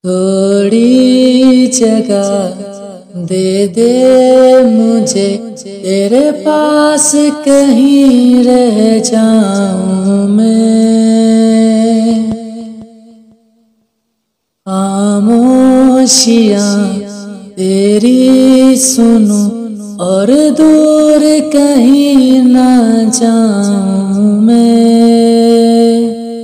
थोड़ी जगह दे मुझे, तेरे पास कहीं रह जाऊं मैं। खामोशियाँ तेरी सुनूं और दूर कहीं ना जाऊं मैं।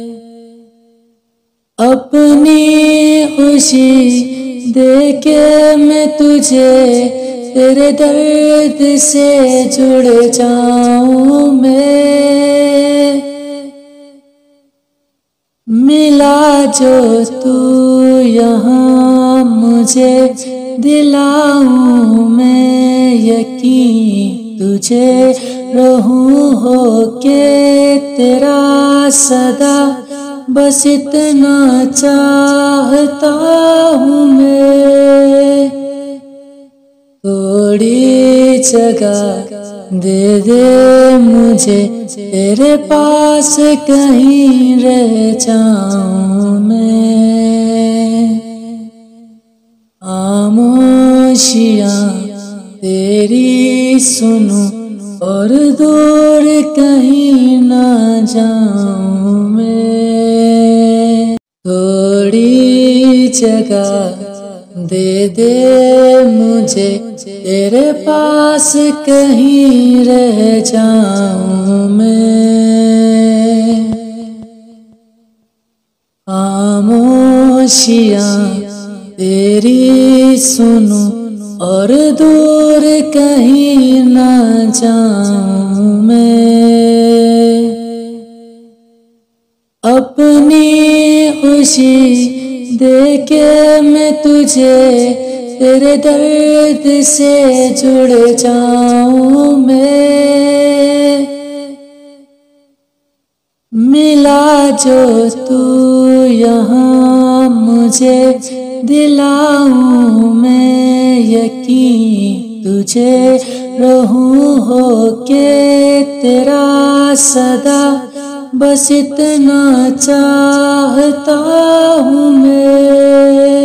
अपनी खुशी देके मैं तुझे, तेरे दर्द से जुड़ जाऊं मैं। मिला जो तू यहाँ मुझे, दिलाऊं मैं यकीन तुझे, रहूं होके तेरा सदा, बस इतना चाहता हूँ मैं। थोड़ी जगह दे मुझे, तेरे पास कहीं रह जाऊं मैं। खामोशियाँ तेरी सुनूं और दूर कहीं ना जाऊं मैं। थोड़ी जगह दे मुझे, तेरे पास कहीं रह जाऊं मैं। खामोशियाँ तेरी सुनूं और दूर कहीं ना जाऊं मैं। अपनी खुशी देके मैं तुझे, तेरे दर्द से जुड़ जाऊं मैं। मिला जो तू यहाँ मुझे, दिलाऊं मैं यकीन तुझे, रहूं होके तेरा सदा, बस इतना चाहता हूँ मैं।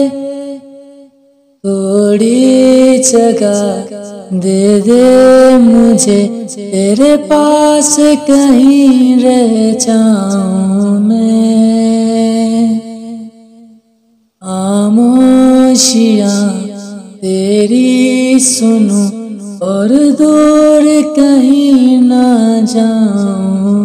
थोड़ी जगह दे मुझे, तेरे पास कहीं रह जाऊं मैं। खामोशियाँ तेरी सुनूं और दूर कहीं ना जाऊं।